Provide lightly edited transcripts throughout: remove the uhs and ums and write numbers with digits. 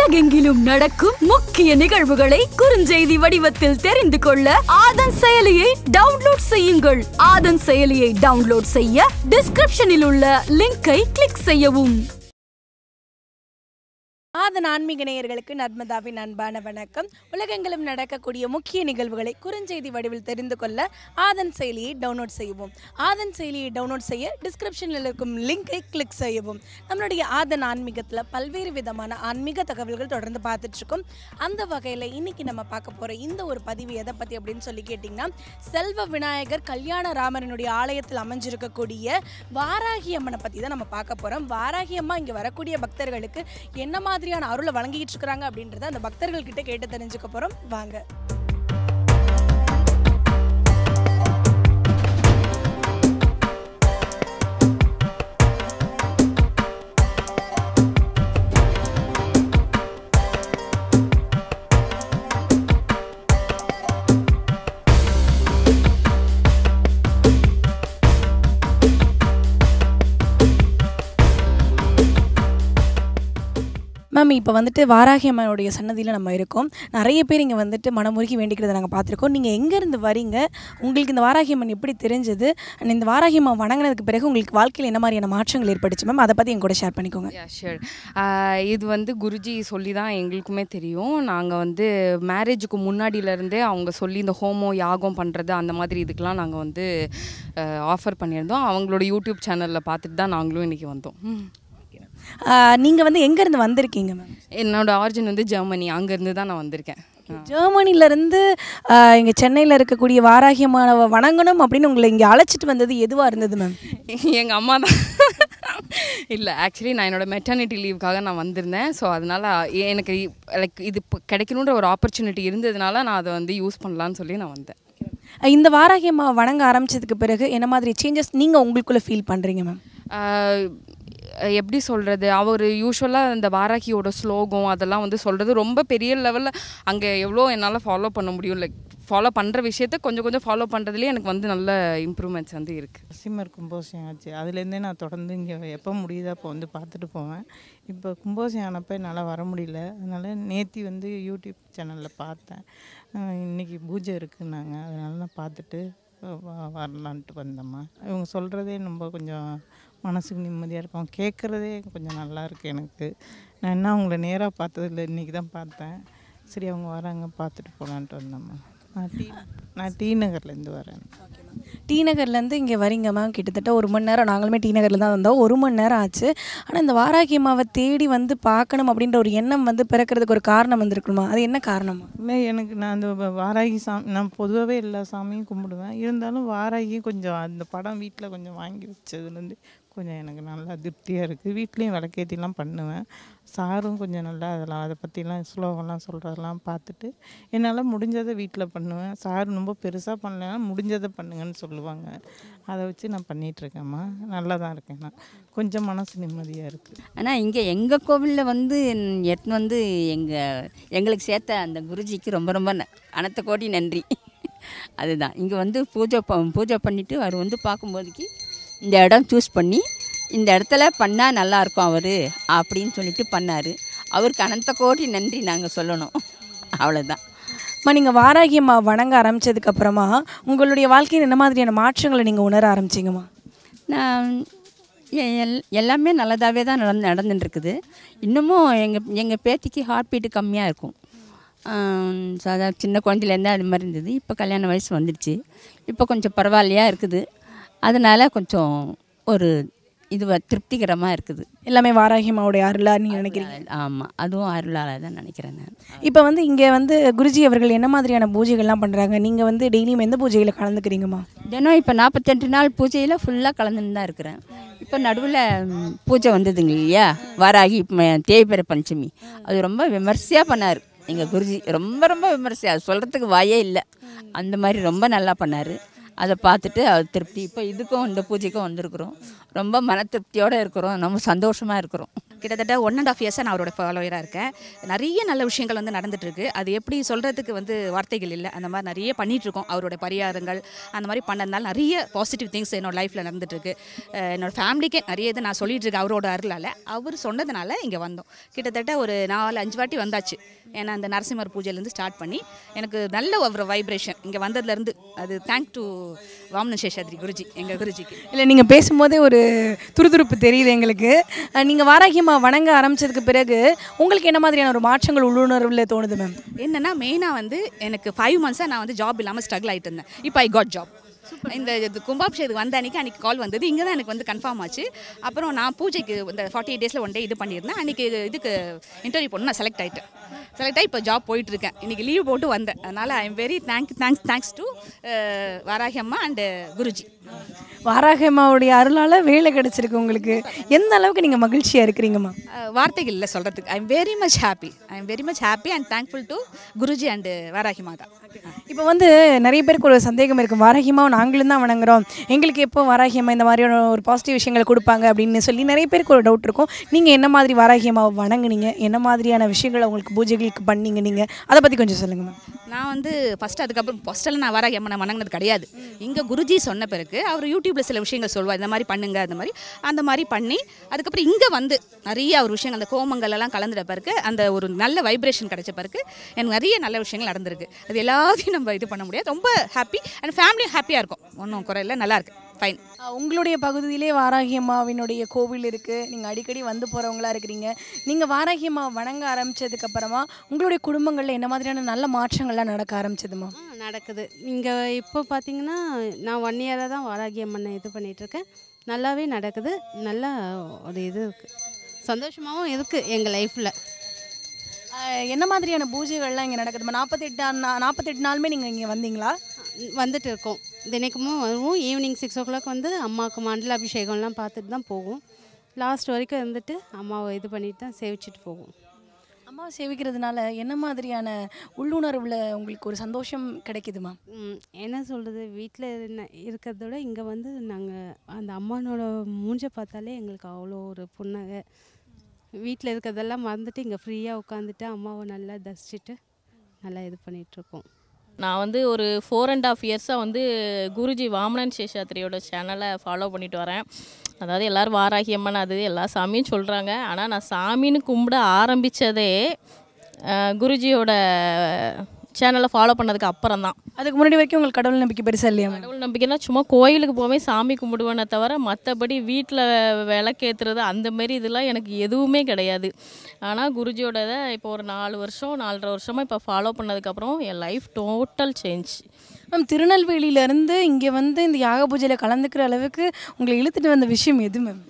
உலகெங்கிலும் நடக்கும் முக்கிய நிகழ்வுகளை குறுஞ்செய்தி வடிவத்தில் தெரிந்து கொள்ள ஆதன் செயலியை டவுன்லோட் செய்யுங்கள். ஆதன் செயலியை டவுன்லோட் செய்ய டிஸ்கிரிப்ஷனில் உள்ள லிங்கை கிளிக் செய்யவும். ஆதன் ஆன்மீக நேயர்களுக்கு நர்மதாவின் அன்பான வணக்கம். உலகெங்கிலும் நடக்கக்கூடிய முக்கிய நிகழ்வுகளை குறுஞ்செய்தி வடிவில் தெரிந்து கொள்ள ஆதன் செயலியை டவுன்லோட் செய்யவும். ஆதன் செயலியை டவுன்லோட் செய்ய டிஸ்கிரிப்ஷனில் இருக்கும் லிங்கை கிளிக் செய்யவும். நம்மளுடைய ஆதன் ஆன்மீகத்தில் பல்வேறு விதமான ஆன்மீக தகவல்கள் தொடர்ந்து பார்த்துட்ருக்கோம். அந்த வகையில் இன்னைக்கு நம்ம பார்க்க போகிற இந்த ஒரு பதிவு எதை பற்றி அப்படின்னு சொல்லி கேட்டிங்கன்னா, செல்வ விநாயகர் கல்யாண ராமரனுடைய ஆலயத்தில் அமைஞ்சிருக்கக்கூடிய வாராகி அம்மனை பற்றி தான் நம்ம பார்க்க போகிறோம். வாராகி அம்மா இங்கே வரக்கூடிய பக்தர்களுக்கு என்ன மாதிரியான அருளை வழங்கிட்டு இருக்காங்க அப்படின்றத அந்த பக்தர்கள் கிட்ட கேட்டு தெரிஞ்சுக்க போறோம். வாங்க. மேம், இப்போ வந்துட்டு வாராகி அம்மனுடைய சன்னதியில் நம்ம இருக்கோம். நிறைய பேர் இங்கே வந்துட்டு மனமுருகி வேண்டிக்கிறத நாங்கள் பார்த்துருக்கோம். நீங்கள் எங்கேருந்து வரீங்க, உங்களுக்கு இந்த வாராகி அம்மன் எப்படி தெரிஞ்சது, அண்ட் இந்த வாராகி அம்மன் வணங்கினதுக்கு பிறகு உங்களுக்கு வாழ்க்கையில் என்ன மாதிரியான மாற்றங்கள் ஏற்பட்டுச்சு மேம், அதை பற்றி எங்க கூட ஷேர் பண்ணிக்கோங்க. ஷூர். இது குருஜி சொல்லி தான் எங்களுக்குமே தெரியும். நாங்கள் மேரேஜுக்கு முன்னாடியிலேருந்தே அவங்க சொல்லி இந்த ஹோமோ யாகம் பண்ணுறது அந்த மாதிரி இதுக்கெலாம் நாங்கள் ஆஃபர் பண்ணியிருந்தோம். அவங்களோட யூடியூப் சேனலில் பார்த்துட்டு தான் நாங்களும் இன்றைக்கி வந்தோம். நீங்கள் எங்கேருந்து வந்திருக்கீங்க மேம்? என்னோட ஆரிஜின் ஜெர்மனி, அங்கேருந்து தான் நான் வந்திருக்கேன். ஜெர்மனிலேருந்து இங்கே சென்னையில் இருக்கக்கூடிய வாராகி அம்மாவை வணங்கணும் அப்படின்னு உங்களை இங்கே அழைச்சிட்டு வந்தது எதுவாக இருந்தது மேம்? எங்கள் அம்மா தான். இல்லை, ஆக்சுவலி நான் என்னோடய மெட்டர்னிட்டி லீவுக்காக நான் வந்திருந்தேன். ஸோ அதனால் எனக்கு இது கிடைக்கணுன்ற ஒரு ஆப்பர்ச்சுனிட்டி இருந்ததுனால நான் அதை யூஸ் பண்ணலான்னு சொல்லி நான் வந்தேன். இந்த வாராகி அம்மாவை வணங்க ஆரம்பித்ததுக்கு பிறகு என்ன மாதிரி சேஞ்சஸ் நீங்கள் உங்களுக்குள்ளே ஃபீல் பண்ணுறீங்க மேம்? எப்படி சொல்கிறது, அவர் யூஸ்வலாக இந்த வாராகியோட ஸ்லோகம் அதெல்லாம் சொல்கிறது ரொம்ப பெரிய லெவலில் அங்கே எவ்வளோ என்னால் ஃபாலோ பண்ண முடியும். லைக் ஃபாலோ பண்ணுற விஷயத்த கொஞ்சம் கொஞ்சம் ஃபாலோ பண்ணுறதுலேயே எனக்கு நல்ல இம்ப்ரூவ்மெண்ட்ஸ் இருக்குது. சிம்மர் கும்போஷம் ஆச்சு, அதுலேருந்தே நான் தொடர்ந்து இங்கே எப்போ முடியுதோ அப்போ பார்த்துட்டு போவேன். இப்போ கும்போஷம் ஆனப்போ என்னால் வர முடியல. அதனால் நேற்று யூடியூப் சேனலில் பார்த்தேன். இன்றைக்கி பூஜை இருக்குன்னாங்க, அதனால் நான் பார்த்துட்டு வரலான்ட்டு வந்தேம்மா. இவங்க சொல்கிறதே ரொம்ப கொஞ்சம் மனசுக்கு நிம்மதியாக இருக்கும். கேட்குறதே கொஞ்சம் நல்லா இருக்குது எனக்கு. நான் என்ன அவங்கள நேராக பார்த்ததில்லை, இன்றைக்கி தான் பார்த்தேன். சரி, அவங்க வராங்க பார்த்துட்டு போகலான்ட்டு வந்தேம்மா. நான் டி நகர்லேருந்து வரேன். டி நகர்லேருந்து இங்கே வரீங்க மேம். கிட்டத்தட்ட 1 மணி நேரம், நாங்களுமே டி நகரில் தான் வந்தோம், 1 மணி நேரம் ஆச்சு. ஆனால் இந்த வாராகி அம்மாவை தேடி பார்க்கணும் அப்படின்ற ஒரு எண்ணம் பிறக்கிறதுக்கு ஒரு காரணம் இருக்கணுமா? அது என்ன காரணமா? இல்லை, எனக்கு நான் அந்த வாராகி சாமி, நான் பொதுவாகவே எல்லா சாமியும் கும்பிடுவேன். இருந்தாலும் வாராகி கொஞ்சம் அந்த படம் வீட்டில் கொஞ்சம் வாங்கி வச்சதுலேருந்து கொஞ்சம் எனக்கு நல்லா திருப்தியாக இருக்குது. வீட்லேயும் விளக்கேற்றிலாம் பண்ணுவேன். சாரும் கொஞ்சம் நல்லா அதை பற்றிலாம் ஸ்லோகம்லாம் சொல்கிறதெல்லாம் பார்த்துட்டு என்னால் முடிஞ்சதை வீட்டில் பண்ணுவேன். சார் ரொம்ப பெருசாக பண்ணலைன்னா முடிஞ்சதை பண்ணுங்கன்னு சொல்லுவாங்க. அதை வச்சு நான் பண்ணிகிட்ருக்கேம்மா. நல்லா தான் இருக்கேன். நான் கொஞ்சம் மனசு நிம்மதியாக இருக்குது. ஆனால் இங்கே எங்கள் கோவிலில் எடுத்து எங்களுக்கு சேர்த்த அந்த குருஜிக்கு ரொம்ப ரொம்ப அனந்த கோடி நன்றி. அதுதான் இங்கே பூஜை பண்ணிவிட்டு அவர் பார்க்கும்போதுக்கு இந்த இடம் சூஸ் பண்ணி இந்த இடத்துல பண்ணால் நல்லாயிருக்கும் அவர் அப்படின்னு சொல்லிட்டு பண்ணார். அவருக்கு அனந்த கோடி நன்றி நாங்கள் சொல்லணும். அவ்வளோதான். நீங்கள் வாராகி அம்மா வணங்க ஆரம்பித்ததுக்கப்புறமா உங்களுடைய வாழ்க்கையில் என்ன மாதிரியான மாற்றங்களை நீங்கள் உணர ஆரம்பிச்சிங்கம்மா? நான் எல்லாமே நல்லதாகவே தான் நடந்துட்டுருக்குது. இன்னமும் எங்கள் பேத்திக்கு ஹார்ட் பீட்டு கம்மியாக இருக்கும். அதாவது சின்ன குழந்தையிலேருந்தே அது மாதிரி இருந்தது. இப்போ கல்யாண வயசு வந்துடுச்சு. இப்போ கொஞ்சம் பரவாயில்லையா இருக்குது. அதனால் கொஞ்சம் ஒரு திருப்திகரமாக இருக்குது. எல்லாமே வாராகி அம்மாவுடைய அருளாக நீங்கள் நினைக்கிறீங்க? ஆமாம், அதுவும் அருளால் தான் நினைக்கிறேன் நான். இப்போ இங்கே குருஜி அவர்கள் என்ன மாதிரியான பூஜைகள்லாம் பண்ணுறாங்க? நீங்கள் டெய்லியும் எந்த பூஜையில் கலந்துக்கிறீங்கம்மா? தினம் இப்போ 48 நாள் பூஜையில் ஃபுல்லாக கலந்துன்னு தான் இருக்கிறேன். இப்போ நடுவில் பூஜை வந்ததுங்க இல்லையா, வாராகி தேய்பிறை பஞ்சமி, அது ரொம்ப விமர்சையாக பண்ணார் எங்கள் குருஜி. ரொம்ப ரொம்ப விமர்சையாக, அது சொல்கிறதுக்கு வாயே இல்லை. அந்த மாதிரி ரொம்ப நல்லா பண்ணார். அதை பார்த்துட்டு அது திருப்தி. இப்போ இதுக்கும் இந்த பூஜைக்கும் வந்திருக்கிறோம். ரொம்ப மன திருப்தியோடு இருக்கிறோம். ரொம்ப சந்தோஷமாக இருக்கிறோம். கிட்டத்தட்ட 1.5 இயர்ஸாக நான் அவரோட ஃபாலோவராக இருக்கேன். நிறைய நல்ல விஷயங்கள் வந்து நடந்துகிட்ருக்கு. அது எப்படி சொல்கிறதுக்கு வந்து வார்த்தைகள் இல்லை. அந்த மாதிரி நிறைய பண்ணிகிட்ருக்கோம். அவரோட பரிகாரங்கள் அந்த மாதிரி பண்ணதுனால நிறைய பாசிட்டிவ் திங்ஸ் என்னோட லைஃப்பில் நடந்துகிட்ருக்கு. என்னோடய ஃபேமிலிக்கே நிறைய இது நான் சொல்லிகிட்டு இருக்கேன் அவரோட அருளால். அவர் சொன்னதுனால இங்கே வந்தோம். கிட்டத்தட்ட ஒரு 4-5 வாட்டி வந்தாச்சு. ஏன்னா அந்த நரசிம்மர் பூஜையிலேருந்து ஸ்டார்ட் பண்ணி எனக்கு நல்ல ஒரு வைப்ரேஷன் இங்கே வந்ததுலேருந்து. அது தேங்க் டு வாமன சேஷாத்ரி குருஜி, எங்கள் குருஜிக்கு. இல்லை, நீங்கள் பேசும்போதே ஒரு துருதுருப்பு தெரியுது எங்களுக்கு. நீங்கள் வாராகியம்மா வணங்க ஆரம்பித்ததுக்கு பிறகு உங்களுக்கு என்ன மாதிரியான ஒரு மாற்றங்கள் உள்ளுணர்வில் தோணுது மேம்? என்னென்னா மெயினாக வந்து எனக்கு 5 மந்த்ஸாக நான் வந்து ஜாப் இல்லாமல் ஸ்ட்ரகிள் ஆகிட்டு இருந்தேன். இப்போ ஐ காட் ஜாப். இந்த கும்பாபிஷேகத்துக்கு வந்த அன்றைக்கி கால் வந்தது. இங்கே தான் எனக்கு வந்து கன்ஃபார்ம் ஆச்சு. அப்புறம் நான் பூஜைக்கு இந்த 48 டேஸில் 1 டே இது பண்ணியிருந்தேன். அன்றைக்கி இதுக்கு இன்டர்வியூ போட்டு நான் செலக்ட் ஆகி இப்போ ஜாப் போயிட்டுருக்கேன். இன்றைக்கி லீவ் போட்டு வந்தேன். அதனால் I am very thanks to Varahi அம்மா அண்டு குருஜி. வாராகி அம்மாவுடைய அருளால் வேலை கிடைச்சிருக்கு உங்களுக்கு. எந்த அளவுக்கு நீங்கள் மகிழ்ச்சியாக இருக்கிறீங்கம்மா? வார்த்தைகள் இல்லை சொல்கிறதுக்கு. I am very much happy and thankful to Guruji and Varahi மாதா. இப்போ வந்து நிறைய பேருக்கு ஒரு சந்தேகம் இருக்கும், வாராகியம்மாவை நாங்களும் தான் வணங்குறோம், எங்களுக்கு எப்போ வாராகியம்மா இந்த மாதிரியான ஒரு பாசிட்டிவ் விஷயங்களை கொடுப்பாங்க அப்படின்னு சொல்லி நிறைய பேருக்கு ஒரு டவுட் இருக்கும். நீங்கள் என்ன மாதிரி வாராகியம்மாவை வணங்குனீங்க, என்ன மாதிரியான விஷயங்களை உங்களுக்கு பூஜைகளுக்கு பண்ணீங்க, நீங்கள் அதை பற்றி கொஞ்சம் சொல்லுங்கள் மேம். நான் வந்து ஃபஸ்ட்டெல்லாம் நான் வாராகி அம்மா நான் வணங்கினது கிடையாது. இங்கே குருஜி சொன்ன பிறகு அவர் யூடியூப்பில் சில விஷயங்கள் சொல்லுவார், இந்த மாதிரி பண்ணுங்க அந்த மாதிரி பண்ணி அதுக்கப்புறம் இங்கே வந்து நிறைய ஒரு விஷயங்கள் அந்த கோமங்கள் எல்லாம் கலந்துட பிறகு அந்த ஒரு நல்ல வைப்ரேஷன் கிடைச்ச பிறகு எனக்கு நிறைய நல்ல விஷயங்கள் நடந்திருக்கு. அது எல்லாத்தையும் நம்ம இது பண்ண முடியாது. ரொம்ப ஹாப்பி அண்ட் ஃபேமிலியும் ஹாப்பியாக இருக்கும். ஒன்றும் குறையில்லை, நல்லாயிருக்கு, ஃபைன். உங்களுடைய பகுதியிலே வாராகி அம்மாவினுடைய கோவில் இருக்குது, நீங்கள் அடிக்கடி வந்து போகிறவங்களா இருக்கிறீங்க. நீங்கள் வாராகி அம்மா வணங்க ஆரம்பித்ததுக்கப்புறமா உங்களுடைய குடும்பங்களில் என்ன மாதிரியான நல்ல மாற்றங்கள்லாம் நடக்க ஆரம்பிச்சதுமா? நடக்குது. இங்கே இப்போ பார்த்தீங்கன்னா நான் 1 இயராக தான் வாராகி அம்மனை இது பண்ணிகிட்ருக்கேன். நல்லாவே நடக்குது. நல்லா ஒரு இது இருக்குது, சந்தோஷமாகவும் இருக்குது எங்கள் லைஃப்பில். என்ன மாதிரியான பூஜைகள்லாம் இங்கே நடக்குதுமா? 48 நாளுமே நீங்கள் இங்கே வந்தீங்களா? வந்துட்டு இருக்கோம். தினைக்குமும் வருவோம். ஈவினிங் 6 o'clock வந்து அம்மாவுக்கு மண்டல அபிஷேகம்லாம் பார்த்துட்டு தான் போவோம். லாஸ்ட் வரைக்கும் இருந்துட்டு அம்மாவை இது பண்ணிட்டு தான் சேவிச்சிட்டு போவோம். அம்மாவை சேவிக்கிறதுனால என்ன மாதிரியான உள்ளுணர்வில் உங்களுக்கு ஒரு சந்தோஷம் கிடைக்குதுமா? என்ன சொல்கிறது, வீட்டில் இருக்கிறத விட இங்கே வந்து நாங்கள் அந்த அம்மானோட மூஞ்சை பார்த்தாலே எங்களுக்கு அவ்வளோ ஒரு புன்னகை. வீட்டில் இருக்கிறதெல்லாம் மறந்துட்டு இங்கே ஃப்ரீயாக உட்காந்துட்டு அம்மாவை நல்லா தரிசிச்சுட்டு நல்லா இது பண்ணிகிட்ருக்கோம். நான் வந்து ஒரு 4.5 இயர்ஸாக வந்து குருஜி வாமனன் சேஷாத்ரியோட சேனலை ஃபாலோ பண்ணிட்டு வரேன். அதாவது எல்லோரும் வாராகி அம்மன் அது எல்லா சாமியும் சொல்கிறாங்க. ஆனால் நான் சாமின்னு கும்பிட ஆரம்பித்ததே குருஜியோட சேனலை ஃபாலோ பண்ணதுக்கு அப்புறம் தான். அதுக்கு முன்னாடி வரைக்கும் உங்களுக்கு கடவுள் நம்பிக்கை பெருசாக இல்லையா? கடவுள் நம்பிக்கைனா சும்மா கோயிலுக்கு போவேன், சாமி கும்பிடுவேனே தவிர மற்றபடி வீட்டில் விளக்கேற்றுறது அந்தமாரி இதெல்லாம் எனக்கு எதுவுமே கிடையாது. ஆனால் குருஜியோட இப்போ ஒரு 4 வருஷம் 4.5 வருஷமாக இப்போ ஃபாலோ பண்ணதுக்கப்புறம் என் லைஃப் டோட்டல் சேஞ்ச். மேம், திருநெல்வேலியிலேருந்து இங்கே வந்து இந்த யாக பூஜையில் கலந்துக்கிற அளவுக்கு உங்களை இழுத்துட்டு வந்த விஷயம் எது மேம்?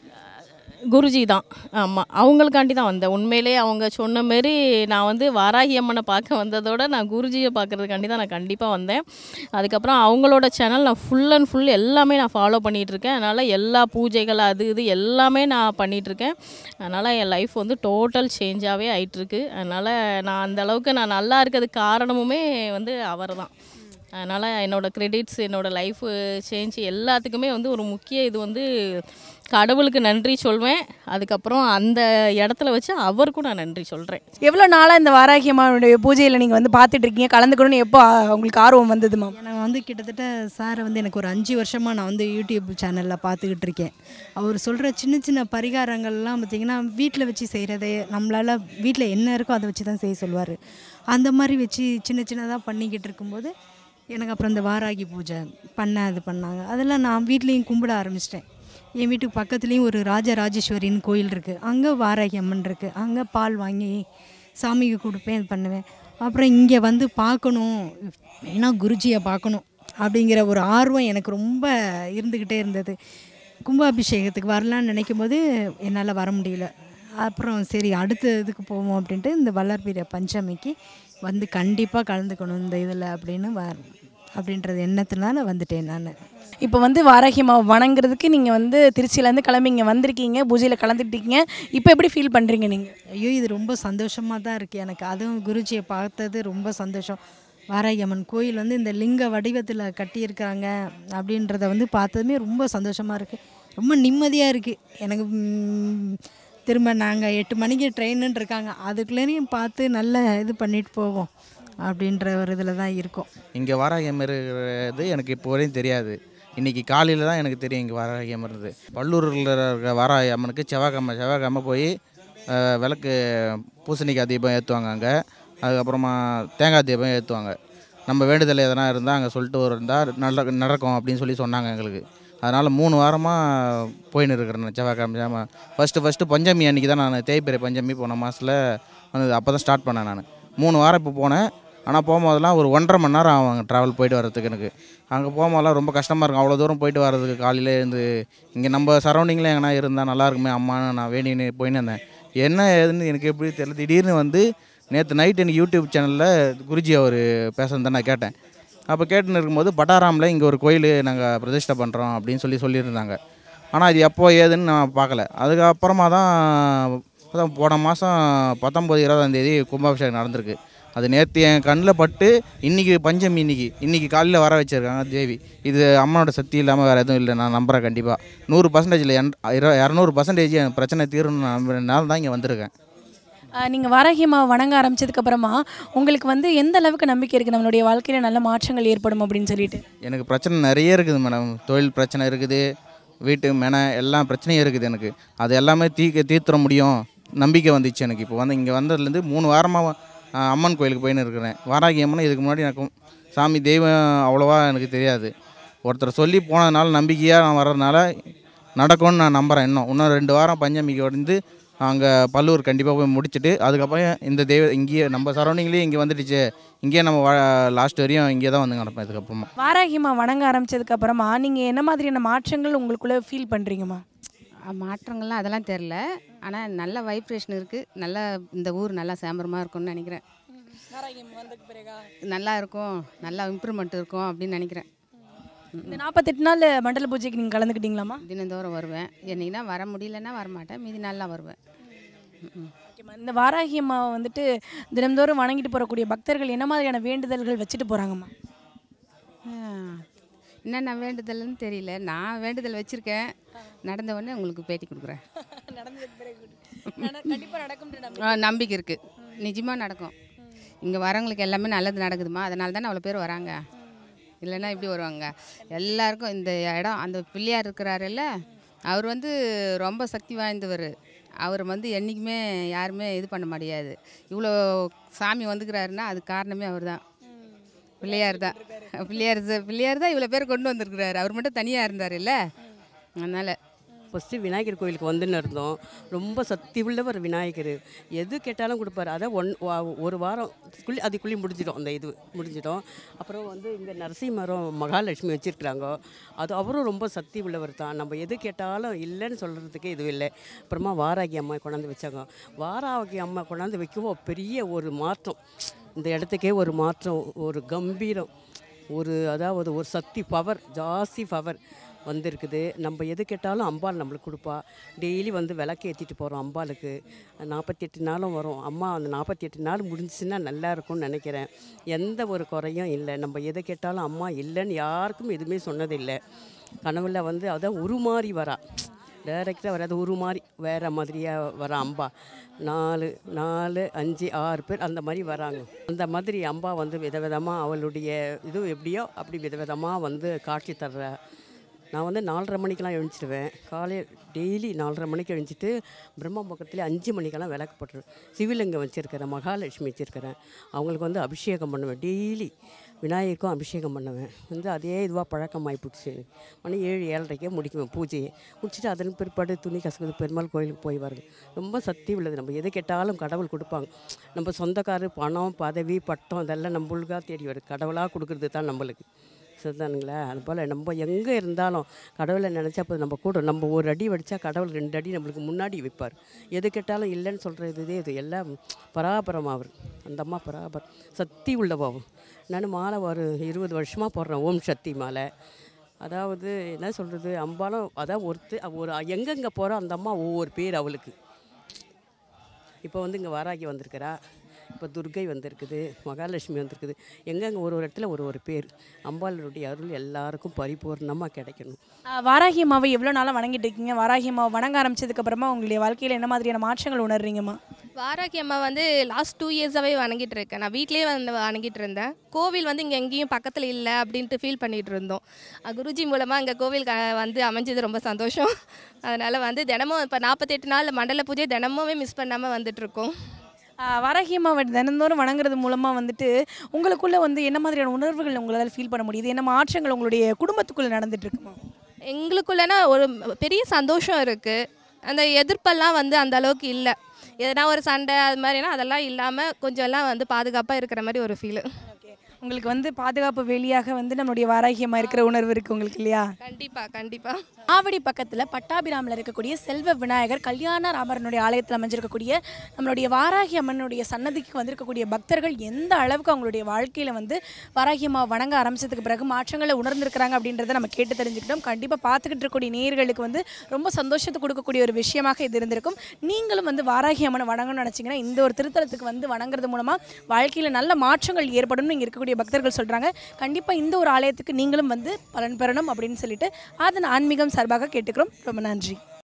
குருஜி தான். ஆமாம், அவங்களுக்காண்டி தான் வந்தேன். உண்மையிலே அவங்க சொன்ன மாரி நான் வந்து வாராகி அம்மனை பார்க்க வந்ததோட நான் குருஜியை பார்க்குறதுக்காண்டி தான் நான் கண்டிப்பாக வந்தேன். அதுக்கப்புறம் அவங்களோட சேனல் நான் ஃபுல் அண்ட் ஃபுல் எல்லாமே நான் ஃபாலோ பண்ணிகிட்ருக்கேன். அதனால் எல்லா பூஜைகள் அது இது எல்லாமே நான் பண்ணிகிட்ருக்கேன். அதனால் என் லைஃப் வந்து டோட்டல் சேஞ்சாகவே ஆகிட்டுருக்கு. அதனால் நான் அந்தளவுக்கு நான் நல்லா இருக்கிறதுக்கு காரணமுமே வந்து அவர் தான். அதனால் என்னோடய க்ரெடிட்ஸ், என்னோடய லைஃப் சேஞ்ச் எல்லாத்துக்குமே வந்து ஒரு முக்கிய இது வந்து கடவுளுக்கு நன்றி சொல்வேன். அதுக்கப்புறம் அந்த இடத்துல வச்சு அவருக்கும் நான் நன்றி சொல்கிறேன். எவ்வளோ நாளாக இந்த வாராகி அம்மாவுடைய பூஜையில் நீங்கள் வந்து பார்த்துட்ருக்கீங்க, கலந்துக்கணும்னு எப்போ உங்களுக்கு ஆர்வம் வந்ததுமா? நான் வந்து கிட்டத்தட்ட சாரை வந்து எனக்கு ஒரு 5 வருஷமாக நான் வந்து யூடியூப் சேனலில் பார்த்துக்கிட்டு இருக்கேன். அவர் சொல்கிற சின்ன சின்ன பரிகாரங்கள்லாம் பார்த்திங்கன்னா வீட்டில் வச்சு செய்கிறதே, நம்மளால் வீட்டில் என்ன இருக்கோ அதை வச்சு தான் செய்ய சொல்லுவார். அந்த மாதிரி வச்சு சின்ன சின்னதாக பண்ணிக்கிட்டு இருக்கும்போது எனக்கு அப்புறம் இந்த வாராகி பூஜை அது பண்ணாங்க. அதெல்லாம் நான் வீட்லேயும் கும்பிட ஆரம்பிச்சிட்டேன். என் வீட்டுக்கு பக்கத்துலேயும் ஒரு ராஜராஜேஸ்வரின்னு கோயில் இருக்குது, அங்கே வாராகி அம்மன் இருக்குது. அங்கே பால் வாங்கி சாமிக்கு கொடுப்பேன், இது பண்ணுவேன். அப்புறம் இங்கே வந்து பார்க்கணும், மெயினாக குருஜியை பார்க்கணும் அப்படிங்கிற ஒரு ஆர்வம் எனக்கு ரொம்ப இருந்துக்கிட்டே இருந்தது. கும்பாபிஷேகத்துக்கு வரலான்னு நினைக்கும் போது என்னால் வர முடியல. அப்புறம் சரி அடுத்த இதுக்கு போவோம் அப்படின்ட்டு இந்த வளர்பிறை பஞ்சமிக்கு வந்து கண்டிப்பாக கலந்துக்கணும் இந்த இதில் அப்படின்றது எண்ணத்தினால வந்துட்டேன் நான். இப்போ வந்து வாராகி அம்மாவை வணங்குறதுக்கு நீங்கள் வந்து திருச்சியிலேருந்து கிளம்பி இங்கே வந்திருக்கீங்க, பூஜையில் கலந்துக்கிட்டீங்க. இப்போ எப்படி ஃபீல் பண்ணுறீங்க நீங்கள்? ஐயோ, இது ரொம்ப சந்தோஷமாக தான் இருக்குது எனக்கு. அதுவும் குருஜியை பார்த்தது ரொம்ப சந்தோஷம். வாராகி அம்மன் கோயில் வந்து இந்த லிங்க வடிவத்தில் கட்டியிருக்காங்க அப்படின்றத வந்து பார்த்ததுமே ரொம்ப சந்தோஷமாக இருக்குது. ரொம்ப நிம்மதியாக இருக்குது எனக்கு. திரும்ப நாங்கள் 8 மணிக்கு ட்ரெயினுன்னு இருக்காங்க, அதுக்குள்ளேயும் பார்த்து நல்ல இது பண்ணிட்டு போவோம் அப்படின்ற ஒரு இதில் தான் இருக்கோம். இங்கே வாராகி அம்மன் இருக்கிறது எனக்கு இப்போ வரையும் தெரியாது. இன்றைக்கி காலையில் தான் எனக்கு தெரியும் இங்கே வாராகி அம்மன் இருந்தது. பல்லூரில் இருக்க வாராகி அம்மனுக்கு செவ்வாய்க்கிழமை போய் விளக்கு பூசணிக்காய் தீபம் ஏற்றுவாங்க அங்கே. அதுக்கப்புறமா தேங்காய் தீபம் ஏற்றுவாங்க. நம்ம வேண்டுதல் எதனா இருந்தால் அங்கே சொல்லிட்டு இருந்தால் நடக்கும் அப்படின்னு சொன்னாங்க எங்களுக்கு. அதனால் 3 வாரமாக போயின்னு இருக்கிறேன் செவ்வாய்க்கிழமை. ஃபஸ்ட்டு பஞ்சமி அன்றைக்கி தான் நான் தேய்பிறை பஞ்சமி போன மாதத்தில் வந்து அப்போ தான் ஸ்டார்ட் பண்ணேன் நான். 3 வாரம் இப்போ போனேன். ஆனால் போகும்போதெல்லாம் ஒரு 1.5 மணி நேரம் ஆகும் ட்ராவல் போயிட்டு வரதுக்கு எனக்கு. அங்கே போகும்போதெல்லாம் ரொம்ப கஷ்டமாக இருக்கும், அவ்வளோ தூரம் போயிட்டு வர்றதுக்கு. காலையிலே இருந்து இங்கே நம்ம சரௌண்டிங்கில் எங்கன்னா இருந்தால் நல்லாயிருக்குமே அம்மான்னு நான் வேண்டின்னு போயின்னு இருந்தேன். என்ன ஏதுன்னு எனக்கு எப்படி தெரியல. திடீர்னு வந்து நேற்று நைட் எனக்கு யூடியூப் சேனலில் குருஜி அவர் பேசுனதை நான் கேட்டேன். அப்போ கேட்டுன்னு இருக்கும்போது பட்டாராமில் இங்கே ஒரு கோயில் நாங்கள் பிரதிஷ்டை பண்ணுறோம் அப்படின்னு சொல்லியிருந்தாங்க. ஆனால் அது எப்போ ஏதுன்னு நான் பார்க்கல. அதுக்கப்புறமா தான் போன மாதம் 19, 20 கும்பாபிஷேகம் நடந்திருக்கு. அது நேற்று என் கண்ணில் பட்டு இன்றைக்கி பஞ்சமி, இன்றைக்கி காலையில் வர வச்சுருக்காங்க தேவி. இது அம்மனோட சக்தி இல்லாமல் வேறு எதுவும் இல்லை. நான் நம்புகிறேன் கண்டிப்பாக 100% இல்லை, 200% என் பிரச்சனை தீரணும்னு நம்பினால தான் இங்கே வந்திருக்கேன். நீங்கள் வாராகி அம்மாவை வணங்க ஆரம்பித்ததுக்கப்புறமா உங்களுக்கு வந்து எந்த அளவுக்கு நம்பிக்கை இருக்குது நம்மளுடைய வாழ்க்கையில் நல்ல மாற்றங்கள் ஏற்படும் அப்படின்னு சொல்லிட்டு? எனக்கு பிரச்சனை நிறைய இருக்குது மேடம். தொழில் பிரச்சனை இருக்குது, வீட்டு எல்லா பிரச்சனையும் இருக்குது எனக்கு. அது எல்லாமே தீர்த்துற முடியும் நம்பிக்கை வந்துச்சு எனக்கு. இப்போ வந்து இங்கே வந்ததுலேருந்து 3 வாரமாக அம்மன் கோயிலுக்கு போயின்னு இருக்கிறேன். வாராகி அம்மன் இதுக்கு முன்னாடி எனக்கு சாமி தெய்வம் அவ்வளோவா எனக்கு தெரியாது. ஒருத்தர் சொல்லி போனதுனால நம்பிக்கையாக நான் வர்றதுனால நடக்கும்னு நான் நம்புகிறேன். இன்னும் 2 வாரம் பஞ்சமிக்கு வந்து அங்கே பல்லூர் கண்டிப்பாக போய் முடிச்சுட்டு அதுக்கப்புறம் இந்த இங்கேயே நம்ம சரௌண்டிங்லேயே இங்கே வந்துடுச்சு. இங்கேயே நம்ம லாஸ்ட் வரையும் இங்கே தான் வந்து நடப்பேன். இதுக்கப்புறமா வாராகி அம்மா வணங்க ஆரம்பித்ததுக்கப்புறமா நீங்கள் என்ன மாதிரியான மாற்றங்கள் உங்களுக்குள்ளே ஃபீல் பண்ணுறீங்கம்மா? மாற்றங்கள்லாம் அதெல்லாம் தெரில. ஆனால் நல்ல வைப்ரேஷன் இருக்குது. நல்லா இந்த ஊர் நல்லா சேம்பரமாக இருக்கும்னு நினைக்கிறேன். நல்லா இருக்கும், நல்லா இம்ப்ரூவ்மெண்ட் இருக்கும் அப்படின்னு நினைக்கிறேன். இந்த 48 நாள் மண்டல பூஜைக்கு நீங்கள் கலந்துக்கிட்டீங்களாம்மா? தினந்தோறும் வருவேன். என்னைக்குன்னா வர முடியலன்னா வரமாட்டேன், மீதி நாள்லாம் வருவேன். இந்த வாராகி அம்மாவை வந்துட்டு தினந்தோறும் வணங்கிட்டு போகக்கூடிய பக்தர்கள் என்ன மாதிரியான வேண்டுதல்கள் வச்சுட்டு போகிறாங்கம்மா? என்னென்ன வேண்டுதல்னு தெரியல. நான் வேண்டுதல் வச்சுருக்கேன். நடந்த உடனே உங்களுக்கு பேட்டி கொடுக்குறேன். நம்பிக்கை இருக்குது, நிஜமாக நடக்கும். இங்கே வரவங்களுக்கு எல்லாமே நல்லது நடக்குதுமா. அதனால தானே அவ்வளோ பேர் வராங்க. இல்லைன்னா இப்படி வருவாங்க. எல்லாருக்கும் இந்த இடம் அந்த பிள்ளையார் இருக்கிறாருல்ல, அவர் வந்து ரொம்ப சக்தி வாய்ந்தவர். அவர் வந்து என்றைக்குமே யாருமே இது பண்ண முடியாது. இவ்வளோ சாமி வந்துக்கிறாருன்னா அது காரணமே அவர் தான், பிள்ளையார் தான். பிள்ளையார் தான் இவ்வளோ பேர் கொண்டு வந்திருக்கிறாரு. அவர் மட்டும் தனியாக இருந்தார் இல்லை. அதனால் ஃபஸ்ட்டு விநாயகர் கோயிலுக்கு வந்துன்னு இருந்தோம். ரொம்ப சக்தி உள்ளவர் விநாயகர். எது கேட்டாலும் கொடுப்பாரு. அதை ஒரு வாரம் அதுக்குள்ளே முடிஞ்சிடும். அந்த இது முடிஞ்சிடும். அப்புறம் வந்து இங்கே நரசிம்மரம் மகாலட்சுமி வச்சுருக்குறாங்க. அது அவரும் ரொம்ப சக்தி உள்ளவர் தான். நம்ம எது கேட்டாலும் இல்லைன்னு சொல்கிறதுக்கே இதுவும் இல்லை. அப்புறமா வாராகி அம்மா கொண்டாந்து வச்சாங்க. வாராகி அம்மா கொண்டாந்து வைக்கவும் பெரிய ஒரு மாற்றம், இந்த இடத்துக்கே ஒரு மாற்றம், ஒரு கம்பீரம், அதாவது ஒரு சக்தி பவர், ஜாஸ்தி பவர் வந்திருக்குது. நம்ம எது கேட்டாலும் அம்பாள் நம்மளுக்கு கொடுப்பா. டெய்லி வந்து விளக்கு ஏற்றிட்டு போகிறோம் அம்பாளுக்கு. 48 நாளும் வரும் அம்மா. அந்த 48 நாள் முடிஞ்சிச்சுன்னா நல்லா இருக்கும்னு நினைக்கிறேன். எந்த ஒரு குறையும் இல்லை. நம்ம எதை கேட்டாலும் அம்மா இல்லைன்னு யாருக்கும் எதுவுமே சொன்னதில்லை. கனவுல வந்து அதான் உருமாறி வரா, டைரெக்டாக வராது, உருமாறி வேறு மாதிரியாக வர அம்பா. 4, 5, 6 பேர் அந்த மாதிரி வராங்க. அந்த மாதிரி அம்பா வந்து விதவிதமாக அவளுடைய இது எப்படியோ அப்படி விதவிதமாக வந்து காட்சி தர்ற. நான் வந்து 4:30 மணிக்கெலாம் எழுந்திடுவேன். காலையில் டெய்லி 4:30 மணிக்கு எழுந்திட்டு பிரம்ம முகூர்த்தத்தில் 5 மணிக்கெல்லாம் விளக்கு போட்டுருவேன். சிவலிங்கம் வச்சுருக்கிறேன், மகாலட்சுமி வச்சுருக்கிறேன். அவங்களுக்கு வந்து அபிஷேகம் பண்ணுவேன். டெய்லி விநாயகருக்கும் அபிஷேகம் பண்ணுவேன். வந்து அதே இதுவாக பழக்கமாகி போச்சு. மணி 7, 7:30 முடிக்குவேன் பூஜையை. முடிச்சுட்டு அதன் பிற்பாடு துணி கசக்குது பெருமாள் கோயிலுக்கு போய் வருது. ரொம்ப சக்தி உள்ளது. நம்ம எது கேட்டாலும் கடவுள் கொடுப்பாங்க. நம்ம சொந்தக்காரர் பணம் பதவி பட்டம் இதெல்லாம் நம்மளுக்காக தேடி வருது. கடவுளாக கொடுக்குறது தான் நம்மளுக்கு. சரிதானுங்களா? அதுபோல் நம்ம எங்கே இருந்தாலும் கடவுளை நினச்சா போது நம்ம கூட. நம்ம ஒரு அடி வடித்தா கடவுள் 2 அடி நம்மளுக்கு முன்னாடி வைப்பார். எது கேட்டாலும் இல்லைன்னு சொல்கிறது இது எல்லாம் பராபரம். அவர் அந்த அம்மா பராபரம், சக்தி உள்ளவாகும். நான் மாலை ஒரு 20 வருஷமாக போடுறேன், ஓம் சக்தி மாலை. அதாவது என்ன சொல்கிறது, அம்பாலும் அதான் ஒரு எங்கெங்கே போகிறோம் அந்த அம்மா ஒவ்வொரு பேர் அவளுக்கு. இப்போ வந்து இங்கே வாராகி வந்திருக்கிறா. இப்போ துர்கை வந்திருக்குது, மகாலட்சுமி வந்திருக்குது. எங்கெங்கே ஒரு இடத்துல ஒரு பேர். அம்பாளுடைய அருள் எல்லாருக்கும் பரிபூர்ணமாக கிடைக்கணும். வாராகி அம்மாவை எவ்வளோ நாளாக வணங்கிட்டு இருக்கீங்க? வாராகி அம்மாவை வணங்க ஆரம்பிச்சதுக்கப்புறமா உங்களுடைய வாழ்க்கையில் என்ன மாதிரியான மாற்றங்கள் உணர்றீங்கம்மா? வாராகி அம்மா வந்து லாஸ்ட் 2 இயர்ஸாகவே வணங்கிட்டு இருக்கேன். நான் வீட்லேயே வந்து வணங்கிட்டு இருந்தேன். கோவில் வந்து இங்கே எங்கேயும் பக்கத்தில் இல்லை அப்படின்ட்டு ஃபீல் பண்ணிகிட்டு இருந்தோம். குருஜி மூலமாக இங்கே கோவில் வந்து அமைஞ்சது ரொம்ப சந்தோஷம். அதனால் வந்து தினமும் இப்போ 48 நாள் மண்டல பூஜை தினமுமே மிஸ் பண்ணாமல் வந்துட்டுருக்கோம். வாராகி அம்மாவை தினந்தோறும் வணங்குறது மூலமாக வந்துட்டு உங்களுக்குள்ளே வந்து என்ன மாதிரியான உணர்வுகள் உங்களால் ஃபீல் பண்ண முடியுது? என்ன மாற்றங்கள் உங்களுடைய குடும்பத்துக்குள்ளே நடந்துட்டு இருக்குமா? எங்களுக்குள்ளனா ஒரு பெரிய சந்தோஷம் இருக்குது. அந்த எதிர்ப்பெல்லாம் வந்து அந்த அளவுக்கு இல்லை. எதனா ஒரு சண்டை அது மாதிரினா அதெல்லாம் இல்லாமல் கொஞ்சம் எல்லாம் வந்து பாதுகாப்பாக இருக்கிற மாதிரி ஒரு ஃபீலு. உங்களுக்கு வந்து பாதுகாப்பு வேலியாக வந்து நம்மளுடைய வாராகி அம்மா இருக்கிற உணர்வு இருக்குது உங்களுக்கு இல்லையா? கண்டிப்பாக. ஆவடி பக்கத்தில் பட்டாபிராமில் இருக்கக்கூடிய செல்வ விநாயகர் கல்யாண ராமரனுடைய ஆலயத்தில் அமைஞ்சிருக்கக்கூடிய நம்மளுடைய வாராகி அம்மனுடைய சன்னதிக்கு வந்திருக்கக்கூடிய பக்தர்கள் எந்த அளவுக்கு அவங்களுடைய வாழ்க்கையில் வந்து வாராகி அம்மா வணங்க ஆரம்பிச்சதுக்கு பிறகு மாற்றங்களை உணர்ந்திருக்கிறாங்க அப்படின்றத நம்ம கேட்டு தெரிஞ்சுக்கிட்டோம். கண்டிப்பாக பார்த்துக்கிட்டு இருக்கக்கூடிய நேயர்களுக்கு வந்து ரொம்ப சந்தோஷத்தை கொடுக்கக்கூடிய ஒரு விஷயமாக இது இருந்திருக்கும். நீங்களும் வந்து வாராகி அம்மனை வணங்கணும்னு நினச்சிங்கன்னா இந்த ஒரு திருத்தலத்துக்கு வந்து வணங்குறது மூலமாக வாழ்க்கையில் நல்ல மாற்றங்கள் ஏற்படும் இங்கே இருக்கக்கூடிய பக்தர்கள் சொல்கிறாங்க. கண்டிப்பாக இந்த ஒரு ஆலயத்துக்கு நீங்களும் வந்து பலன் பெறணும் அப்படின்னு சொல்லிட்டு அதன் ஆன்மீகம் சார்பாக கேட்டுக்கிறோம். ரொம்ப நன்றி.